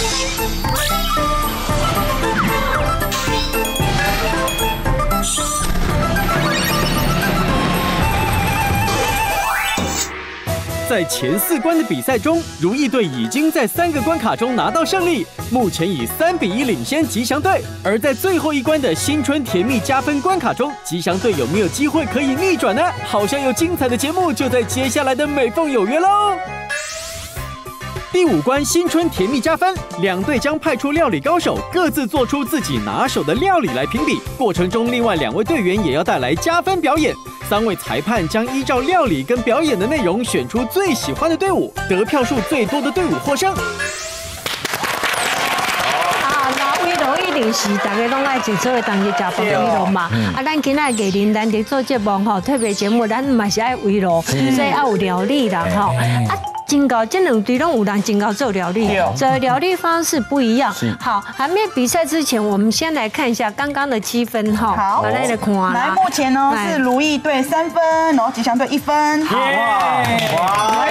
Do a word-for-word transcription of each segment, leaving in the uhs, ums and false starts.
在前四关的比赛中，如意队已经在三个关卡中拿到胜利，目前以三比一领先吉祥队。而在最后一关的新春甜蜜加分关卡中，吉祥队有没有机会可以逆转呢？好像有精彩的节目就在接下来的美凤有约喽。第五关新春甜蜜加分，两队将派出料理高手，各自做出自己拿手的料理来评比。过程中，另外两位队员也要带来加分表演。三位裁判将依照料理跟表演的内容选出最喜欢的队伍，得票数最多的队伍获胜。 一定是大家拢爱一做的当日食饭围炉嘛。啊，咱今仔艺人咱伫做节目吼，特别节目咱嘛是爱围炉，所以要有料理啦吼。啊，真高这两队拢有人真高做料理，这料理方式不一样。好，还没比赛之前，我们先来看一下刚刚的积分哈。 好， 来来看啦。 来，目前呢是如意队三分，然后吉祥队一分。好哇，哇，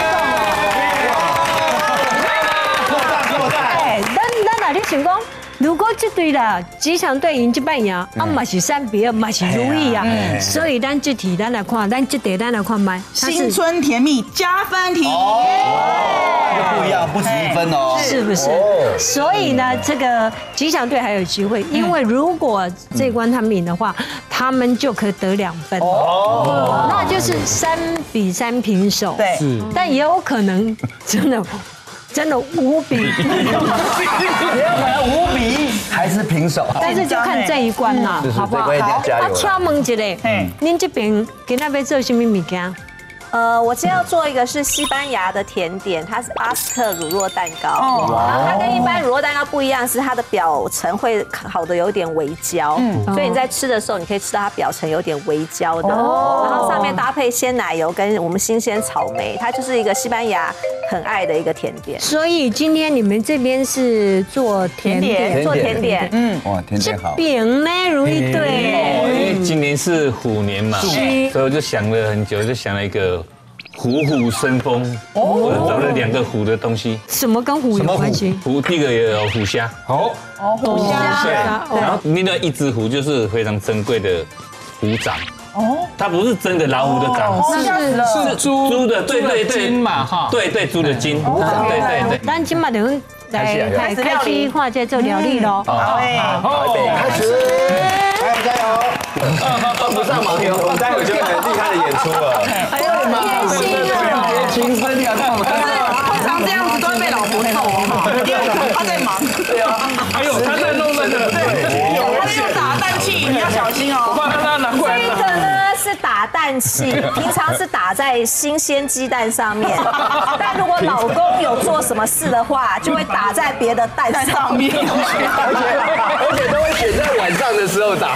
扩大扩大。哎，咱咱哪里想讲？如果这队啦，吉祥队赢这半赢，啊嘛是三比二，嘛是如意啊，所以咱这题咱来看，咱这题咱来看麦。 新春甜蜜加分题， 哦，不一样，不止一分哦， 是不是？所以呢，这个吉祥队还有机会，因为如果这关他们赢的话，他们就可以得两分，哦，那就是三比三平手。 对， 但也有可能真的。真的无比，也有可能无比还是平手， 但是就看这一关啦，好不好？好，啊，敲门一个，嗯，您这边今仔要做什么物件？ 呃，我今天要做一个是西班牙的甜点，它是巴斯克乳酪蛋糕。哦，然后它跟一般乳酪蛋糕不一样，是它的表层会烤的有点微焦，嗯，所以你在吃的时候，你可以吃到它表层有点微焦的。哦，然后上面搭配鲜奶油跟我们新鲜草莓，它就是一个西班牙很爱的一个甜点。 所以今天你们这边是做甜点， 做甜点， 嗯，哇，甜点好。 饼呢，如意队。 因为今年是虎年嘛，所以我就想了很久，就想了一个。虎虎生风，我找了两个虎的东西。 什么跟虎有关系？ 虎第一个也有虎虾， 哦哦，虎虾， 然后另外一只虎就是非常珍贵的虎掌。哦，它不是真的老虎的掌， 是是猪猪的，对对对，筋嘛哈，对对猪的筋，对对对。 咱今嘛就来开开始看这做料理喽。 好，好，开始，加油加油！帮不上忙哟，我待会就很厉害的演出了。 哎呦，贴心啊！ 青春呀，看我们。 通常这样子都会被老婆揍哈，因为他在忙。对啊， 还有他在弄那个， 对，他在用打蛋器，你要小心哦。 这个呢是打蛋器，平常是打在新鲜鸡蛋上面，但如果老公有做什么事的话，就会打在别的蛋上面， 而且而且都会选在晚上的时候打。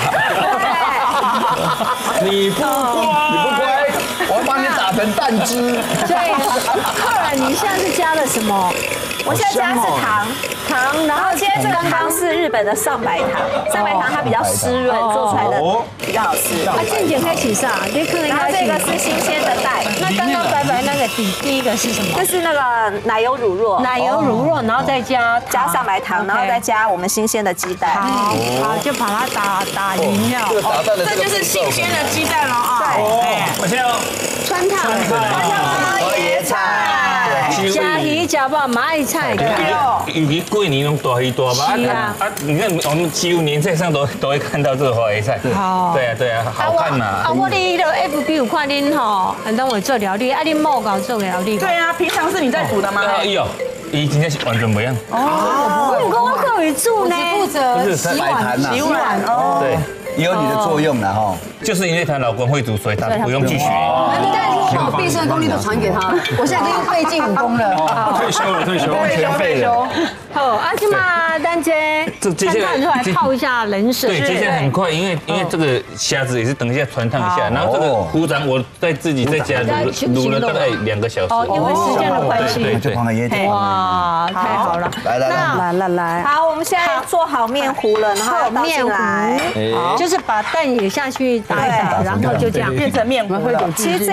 你不乖，你不乖，我要把你打成蛋汁。 所以，后来你现在是加了什么？ 我现在加的是糖，糖，然后今天这个糖是日本的上白糖，上白糖它比较湿润，做出来的比较好吃。 啊，正经开始上，你可能然后这个是新鲜的蛋， 那刚刚白白那个第第一个是什么？ 这是那个奶油乳酪， 奶油乳酪，然后再加加上白糖，然后再加我们新鲜的鸡蛋。 好，好，就把它打打匀了。 这就是新鲜的鸡蛋了啊！ 对， 我现在川烫，川烫花椰菜。 加鱼加爆蚂蚁菜， 以及过年那种大鱼大肉啊啊！你看我们几乎年菜上都都会看到这个花椰菜。好，对啊对啊，好看嘛。 啊，我哩个 F B 有看恁吼，很多会做料理，啊，恁某搞做料理。 对啊，平常是你在煮的吗？ 有，伊今天是完全不一样。 哦，我讲我可以煮呢，负责洗碗洗碗哦。 对。 也有你的作用了哈， 就是因为她老公会煮，所以她不用去学。 你刚才说把我毕生的功力都传给他，我现在已经费尽武功了。 退休了，退休，完全废了。 好，啊，今嘛丹姐，这接下来就来泡一下冷水。 对，接下来很快，因为因为这个虾子也是等一下传烫一下，然后这个虎掌我再自己在家卤卤了大概两个小时。 哦，因为时间的关系。 就放在椰子。 哇，太好了！ 来来来来来来， 好，我们现在做好面糊了，然后面糊来。 就是把蛋也下去打一打，然后就这样变成面糊了。 其实这一道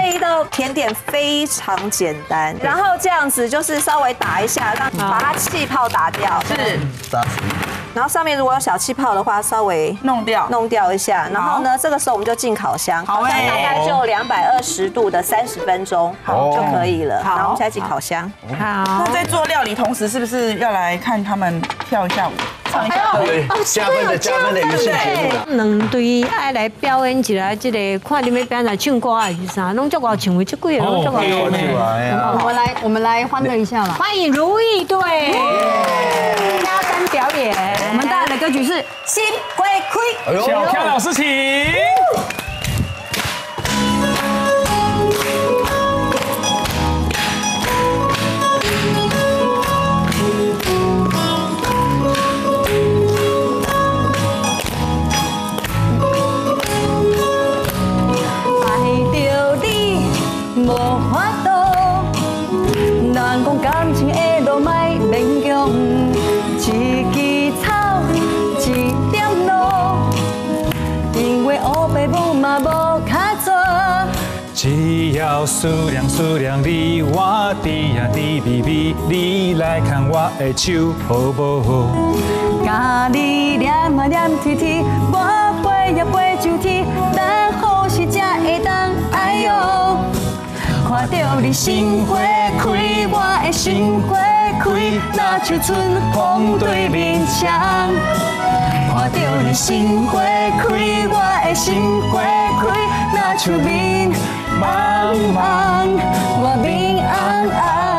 甜点非常简单，然后这样子就是稍微打一下，让把它气泡打掉。 是。 然后上面如果有小气泡的话，稍微弄掉， 弄掉一下。然后呢，这个时候我们就进烤箱， 好， 大概就两百二十度的三十分钟就可以了。好，然后我们现在进烤箱。 好。 那在做料理同时，是不是要来看他们跳一下舞？唱一下歌？ 对，加分的加分的娱乐节目。 两队爱来表演一下，这个看你们表演唱歌还是啥，拢叫我唱的这几个，拢叫我唱的。 我们来，我们来欢乐一下吧。 欢迎如意队加山表演， 我们带来的歌曲是《心会开》。 小康老师请。 无法度，人讲感情的路莫勉强，一枝草，一点露，因为黑爸母嘛无较做。 只要思量思量你，我伫呀伫微微，你来牵我的手好不好？ 甲你念啊念天天，我飞也飞上天，等好时才会当哎呦。看到你心花开，我的心花开，那像春风对面墙。看到你心花开，我的心花开，那像面茫茫，我面红红。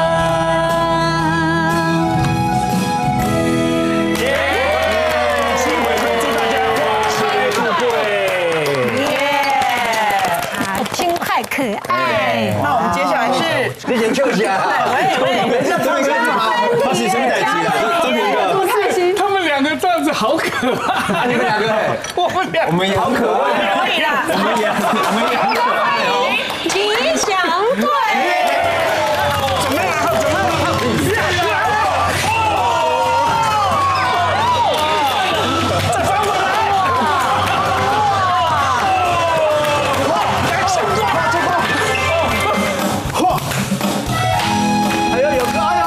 新回归，祝大家花开富贵。 啊，真快可爱。 那我们接下来是， 你先跳起来。 喂喂， 等一下这个好，他是什么代志啦？这边个， 开心。 他们两个这样子好可爱。 你们两个， 我们两我们也好可爱。 可以啦， 我们也，我们也好可爱哦。 吉祥队。 准备好，准备好。再翻回来。哇！哎呦，有个哎呦！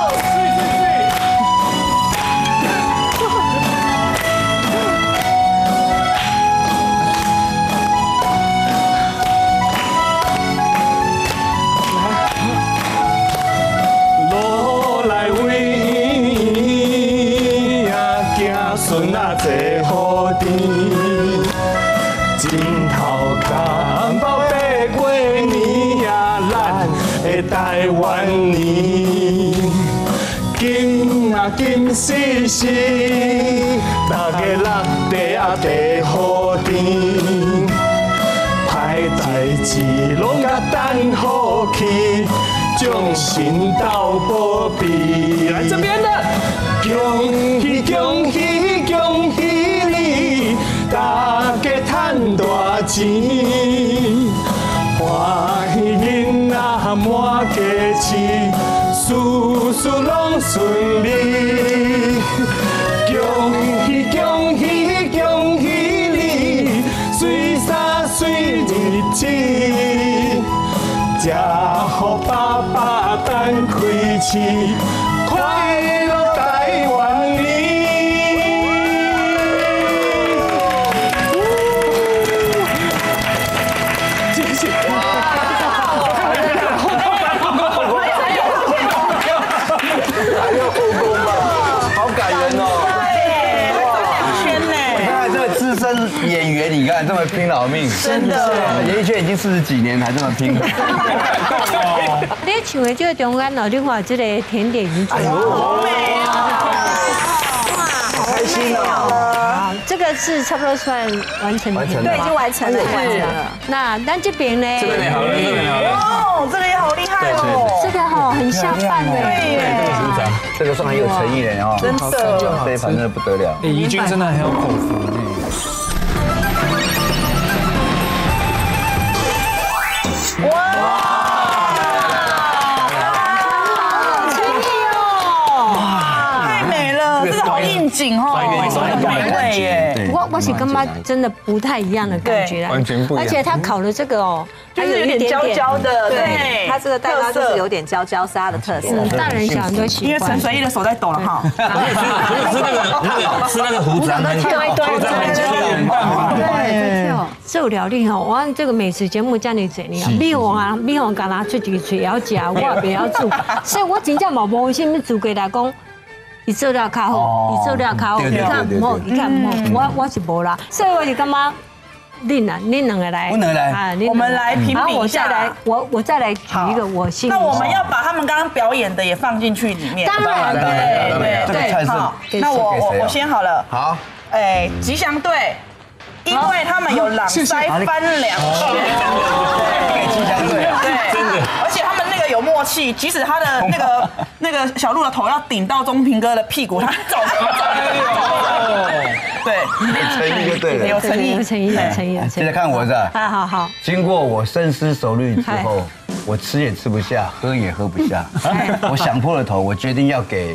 路来位呀，行顺啊坐好甜，真头干包白过年呀，咱的台湾年，金啊金丝丝，大家落地啊地好甜。歹代志拢甲等好去，众神斗保庇。来这边的，恭喜恭喜恭喜你，大家赚大钱，欢喜囡仔满家市，事事拢顺利。恭喜恭喜恭喜你，水衫水日子，吃好爸爸等开市，快乐台湾年。谢谢。 还有后宫吧，好感人哦。你看这个资深演员，你看这么拼老命， 真的， 演艺圈已经四十几年还这么拼。 你唱的这个中间哦，你看这个甜点已经做好美啊！ 好开心哦。 这个是差不多算完成的， 完成了对，已经完成了，已经完成了。 那咱这边呢？ 这边也好了，这边也好了。 哦，这个也好厉害哦。 这个哈很下饭的， 对耶， 这个算很有诚意的哦， 真的。 这一盘真的不得了。 哎，怡君真的很有口福呢。 哇！ 好诚意哦！ 太美了。 哦，这个好应景哦，很美味耶。 我我是跟妈真的不太一样的感觉， 完全不一样。 而且它烤的这个哦， 就是有点焦焦的， 对，它这个蛋糕就是有点焦焦，是它的特色。 大人小人都喜欢。 因为陈随意的手在抖了哈。 吃那个那个吃那个胡子很对对对对，做料理吼，我这个美食节目这么济年，米黄啊，米黄干拿出一嘴要食，我也不要煮，所以我真正冇无什么资格来讲。伊做了较好，伊做了较好，伊看唔好，伊看唔好，我我是无啦，所以我就感觉恁啊，恁两个来， 我能来， 啊， 我们来评比一下， 来，我我再来举一个我心里。 那我们要把他们刚刚表演的也放进去里面。 当然， 对对对， 好，那我我我先好了。 好， 哎，吉祥队，因为他们有朗腮翻两圈， 给吉祥队， 对，真的，而且他们那个有默契，即使他的那个那个小鹿的头要顶到钟平哥的屁股，他走对， 诚意就对了， 有诚意， 有诚意，有诚意。 现在看我这， 好好好。 经过我深思熟虑之后，我吃也吃不下，喝也喝不下，我想破了头，我决定要给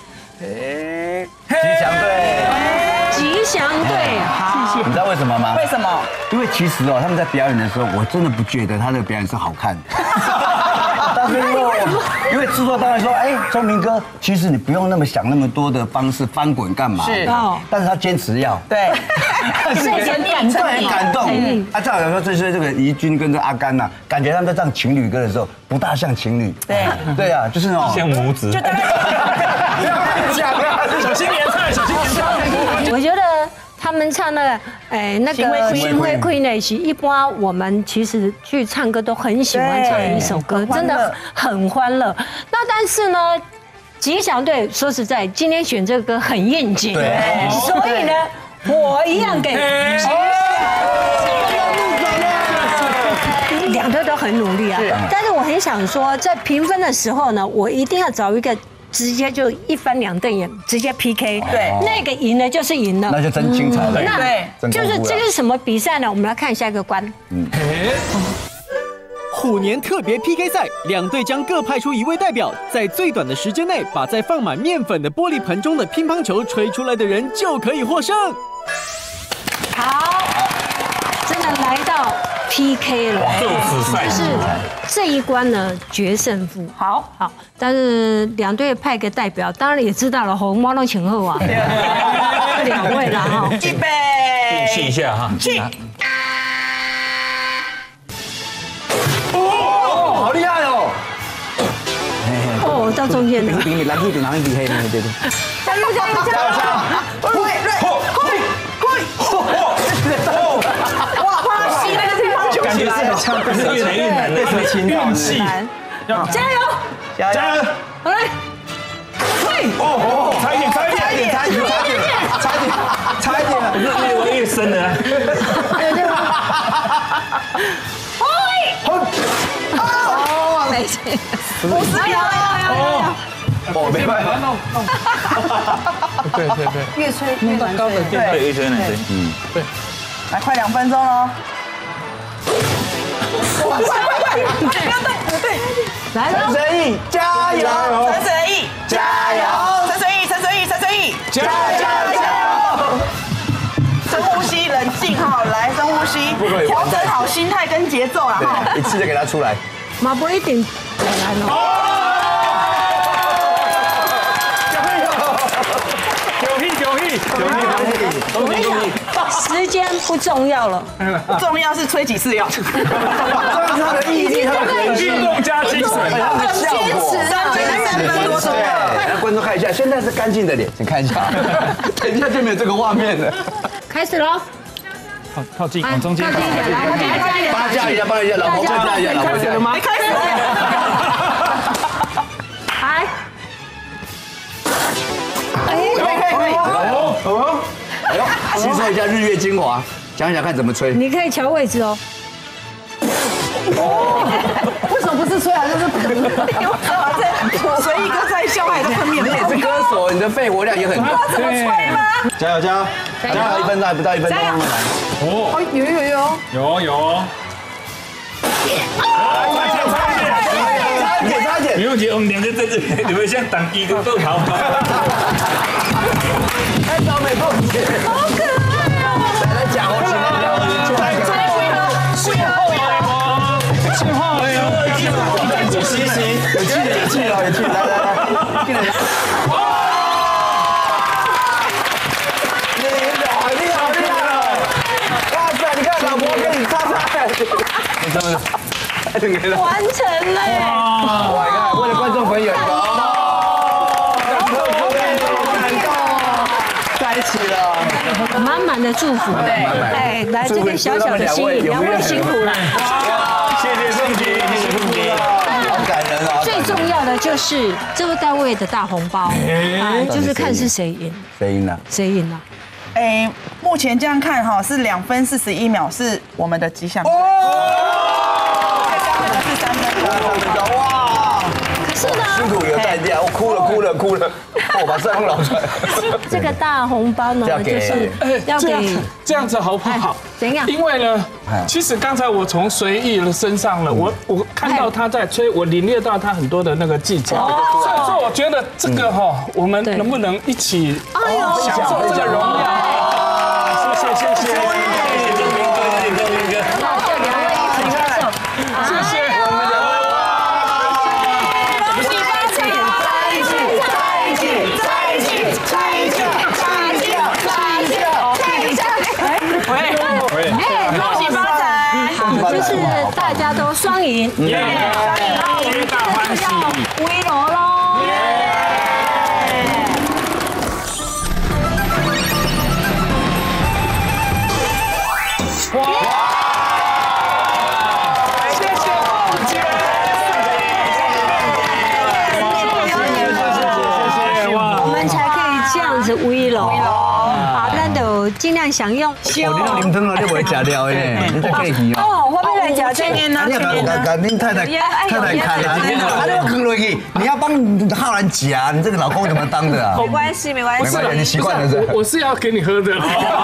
吉祥队。 吉祥队，好， 你知道为什么吗？ 为什么？ 因为其实哦，他们在表演的时候，我真的不觉得他的表演是好看的。但是因为因为制作单位说，哎，钟明哥，其实你不用那么想那么多的方式翻滚干嘛？ 是， 但是他坚持要。 对， 是很感动， 很感动。啊，照理说这些这个怡君跟这阿甘呐，感觉他们在唱情侣歌的时候，不大像情侣。 对， 对啊，就是那种像母子。 就大概小心连菜，小心连菜。 我觉得他们唱的，哎，那个《心会亏》呢，是一般我们其实去唱歌都很喜欢唱的一首歌，真的很欢乐。那但是呢，吉祥队说实在，今天选这个歌很应景，所以呢，我一样给。两队都很努力啊，但是我很想说，在评分的时候呢，我一定要找一个。直接就一翻两瞪眼，直接 P K， 对， 那个赢了就是赢了， 那就真精彩了。 那就是这个是什么比赛呢？我们来看下一个关。嗯， 虎年特别 P K 赛，两队将各派出一位代表，在最短的时间内把在放满面粉的玻璃盆中的乒乓球吹出来的人就可以获胜。 好，真的来到 P K 了，就是这一关呢决胜负。好好，但是两队派个代表，当然也知道了，红毛龙请后啊，两位了哈， 预备， 运气一下哈， 去。 哦，好厉害哦！ 哦，到中间了， 比你蓝一点，蓝一点黑的，对对。 加油加油加油！ 瑞瑞，会会，哇，花吸那个乒乓球起来了， 可是越来越难了， 运气， 加油加油！ 好来，嘿， 哦哦，差一点，差一点， 差一点，差一点，差一点，差一点了， 越玩越深了。 哦，没事，不是有有有有。 哦，没办法， 对对对， 越吹越难吹， 对，越吹越难吹。嗯， 对， 来，快两分钟喽！快快快，不要动，对， 来了， 陈随意加油， 陈随意加油，陈随意，陈随意，陈随意加油加油！ 深呼吸，冷静哈，来深呼吸，调整好心态跟节奏啦哈， 一次就给他出来。 马不一定来了。我跟你讲，时间不重要了， 重要是吹几次药。 这是他的毅力，他的运动加精神， 他的效果。 三分多钟。 来，观众看一下，现在是干净的脸，请看一下，等一下就没有这个画面了。 开始喽！ 靠靠近，往中间， 靠近一点，来，靠近一点， 帮他加一下，帮他加一下，老婆加一下，老婆加了吗？ 没开始。 来。 可以可以可以。 哦，哎呦，吸收一下日月精华，想想看怎么吹。 你可以调位置哦。 为什么不是吹，还是等？因为在随意哥在笑，还在喷面。 你也是歌手，你的肺活量也很高。 怎么吹吗？ 加油加油！加油！一分钟还不到一分钟，慢慢来。 哦， 有有有有有。 差一点，差一点。 不用急，我们两个在这里，你们像当机跟逗逃。 真的。 完成了耶！ 哇，为了观众朋友， 在一起了， 满满的祝福。对，哎，来这个小小的心意，两位辛苦了。 谢谢宋琦，谢谢宋琦， 好感人啊！ 最重要的就是这个单位的大红包，啊，就是看是谁赢， 谁赢了？ 谁赢了。 哎，目前这样看哈，是两分四十一秒是我们的吉祥。哦。是三分。 哇！ 可是呢， 辛苦有代价，我哭了哭了哭了，我把腮红捞出来。 这个大红包呢，就是要给这样子好不好？ 怎样？ 因为呢，其实刚才我从随意的身上了，我我看到他在吹，我领略到他很多的那个技巧，所以说我觉得这个哈，我们能不能一起享受这个荣耀？谢谢谢谢谢谢钟明哥，谢谢钟明哥， 两位一起接受， 谢谢我们的。 恭喜发财，在一起，在一起，在一起，在一起，在一起，在一起，在一起，喂，哎，恭喜发财，就是大家都双赢，双赢， 皆大欢喜， 围炉喽。 哇！谢谢凤姐，谢谢哇！ 我们才可以这样子围炉。好，咱就尽量享用。 哦，你那啉汤啊，你不会吃掉诶，你再客气哦。 哦，我要来吃这个呢。 你要把把恁太太太太看啊，你要坑落去，你要帮浩然夹，你这个老公怎么当的啊？ 没关系，没关系， 没关系，你习惯了是。 我是要给你喝的。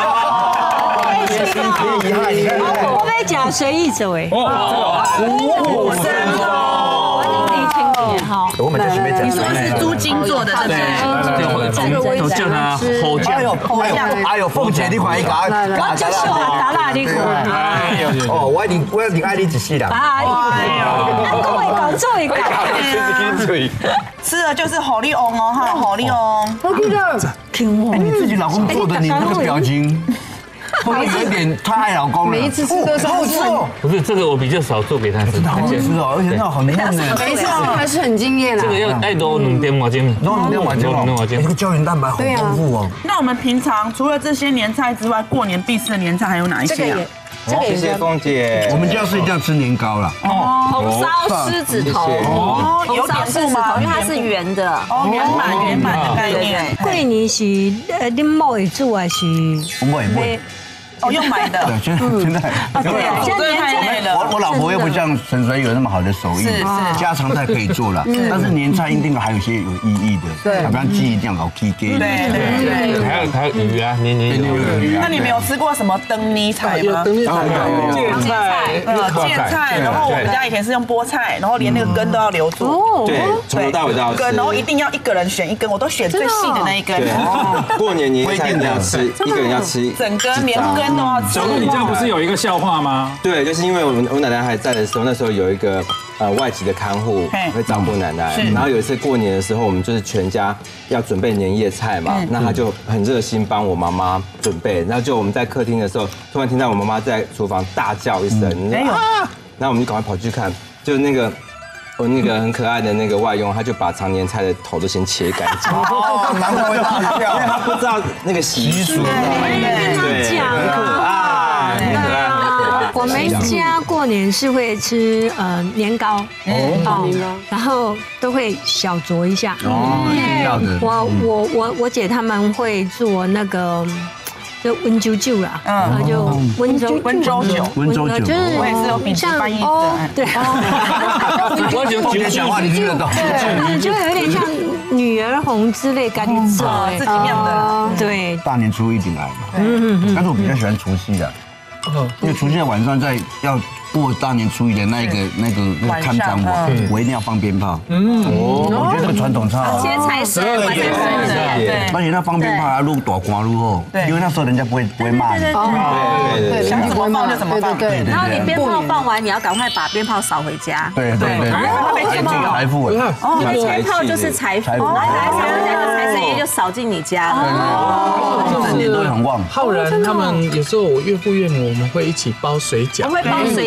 厉害，你看。 我要讲随意者为。 哦， 五生我你请你哈。 我们就是没讲。 你说是猪精做的，对不对？ 都叫他后哎呦，哎呦，哎呦，凤姐，你看伊甲我就是我打蜡你看。 哦，我一定我一定爱你一世人。 哎呦，咱讲会讲做会讲。 吃的就是好利翁哦，哈，好利翁。 我记得听我。 你自己老公做的，你那个表情。会不会有一点太爱老公了？每一次吃都是好吃哦。 不是这个我比较少做给他吃， 好吃哦，而且那很嫩呢。 每一次还是很惊艳啊。 这个要爱多两点毛巾， 多两点毛巾，两点毛巾，那个胶原蛋白好丰富哦。 那我们平常除了这些年菜之外，过年必吃的年菜还有哪一些啊？ 谢谢凤姐。 我们家是一定要吃年糕啦。 哦，红烧狮子头， 哦，有点狮子头，因为它是圆的， 哦，圆满圆满的概念。 过年是呃，恁某会煮还是？ 我某也会。 哦，用买的。 对，现在现在。 对，现在太累了。 我我老婆又不像陈水有那么好的手艺， 是是， 家常菜可以做了，但是年菜一定还有一些有意义的，对，比方鸡一定要搞鸡鸡。 对对对。 还有还有鱼啊，年年有鱼啊。 那你们有吃过什么灯泥菜吗？ 芥菜， 呃，芥菜，然后我们家以前是用菠菜，然后连那个根都要留住。 对，从头到尾都要吃。 根，然后一定要一个人选一根，我都选最细的那一根。 对，过年年菜一定要吃，一个人要吃整根连根都要吃。 小鹿，你家不是有一个笑话吗？ 对，就是因为我们我奶奶还在的时候，那时候有一个呃外籍的看护会照顾奶奶，然后有一次过年的时候，我们就是全家要准备年夜菜嘛，那他就很热心帮我妈妈准备，然后就我们在客厅的时候，突然听到我妈妈在厨房大叫一声，啊，然后我们就赶快跑去看，就那个。我那个很可爱的那个外佣，他就把常年菜的头都先切干净。 哦，难怪会大叫， 因为他不知道那个习俗。 对， 很可爱，很可爱，很可爱。 我们家过年是会吃呃年糕，哦，然后都会小酌一下。 哦，要的。 我我我我姐他们会做那个。就温酒酒啦，嗯，就温州温州酒， 温州酒， 就是我也是有品质翻译的， 对， 我就酒讲话你听得懂， 对，就有点像女儿红之类，赶紧做自己酿的， 对。 大年初一定来，嗯嗯，但是我比较喜欢除夕的，因为除夕的晚上在要过大年初一的那个那个那个看展我，我一定要放鞭炮，嗯，我觉得这个传统超好， 接财神，接财神， 对，而且那放鞭炮还录大光录后，因为那时候人家不会不会骂你， 对对对， 想怎么放就怎么放， 对。然后你鞭炮放完，你要赶快把鞭炮扫回家， 对对对，财富财富， 哦，鞭炮就是财富，然后来扫回家，财神爷就扫进你家了， 整年都很旺。 浩然他们有时候我岳父岳母我们会一起包水饺， 我会包水饺。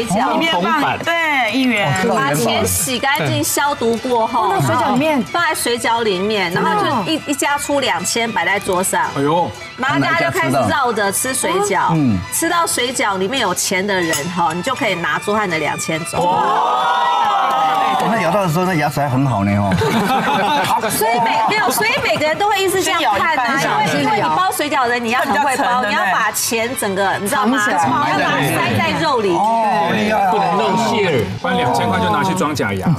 饺， 里面放对一元， 把钱洗干净、消毒过后， 水饺里面放在水饺里面，然后就一一家出两千摆在桌上。哎呦，然后大家就开始绕着吃水饺，嗯，吃到水饺里面有钱的人哈，你就可以拿桌上的两千走。 那咬到的时候，那牙齿还很好呢哦。 所以每没有，所以每个人都会一直这样看啊，因为因为你包水饺的人，你要很会包，你要把钱整个你知道吗？你要把它塞在肉里。 哦，不能露馅儿， 不然两千块就拿去装假牙。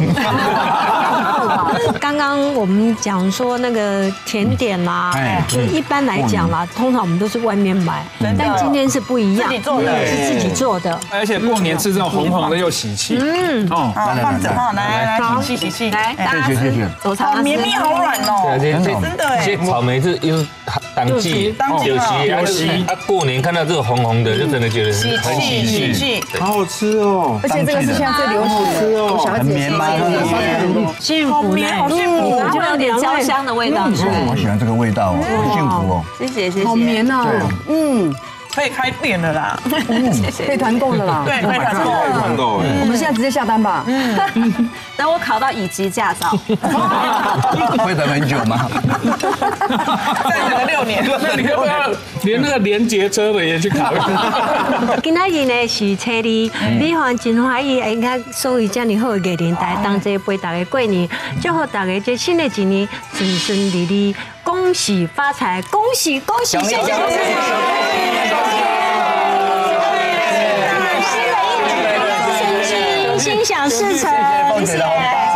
刚刚我们讲说那个甜点啦，就一般来讲啦，通常我们都是外面买，但今天是不一样，自己做的，是自己做的， 而且过年吃这种红红的又喜气。嗯， 哦，放着哈，来来来，喜气喜气，来，大家吃，好绵密，好软哦， 真的哎。 这草莓是又是当季有喜有喜，啊，过年看到这个红红的，就真的觉得很喜喜气， 好好吃哦。 而且这个是现在最流行的，我小孩子绵吗？ 幸福， 好绵，好幸福， 然后有点焦香的味道出来。 我喜欢这个味道哦，好幸福哦。 谢谢谢谢， 好绵啊，嗯， 可以开店了啦， 谢谢， 可以团购了啦， 对，可以团购， 团购哎。 我们现在直接下单吧。 嗯，等我考到乙级驾照， 会等很久吗？ 再等个六年， 那你要不要连那个连结车的也去考一下？ 今仔日呢是初二，你看真欢喜，应该所以这么好的艺人台，当这陪大家过年，祝福大家这新的一年顺顺利利，恭喜发财，恭喜恭喜，谢谢谢谢。新的一年，身心心想事成，谢谢。